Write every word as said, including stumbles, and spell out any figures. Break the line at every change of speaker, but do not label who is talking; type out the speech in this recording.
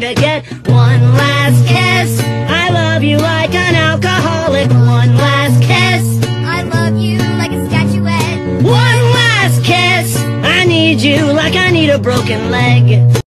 to get one last kiss. I love you like an alcoholic. One last kiss.
I love you like a statuette.
One last kiss. I need you like I need a broken leg.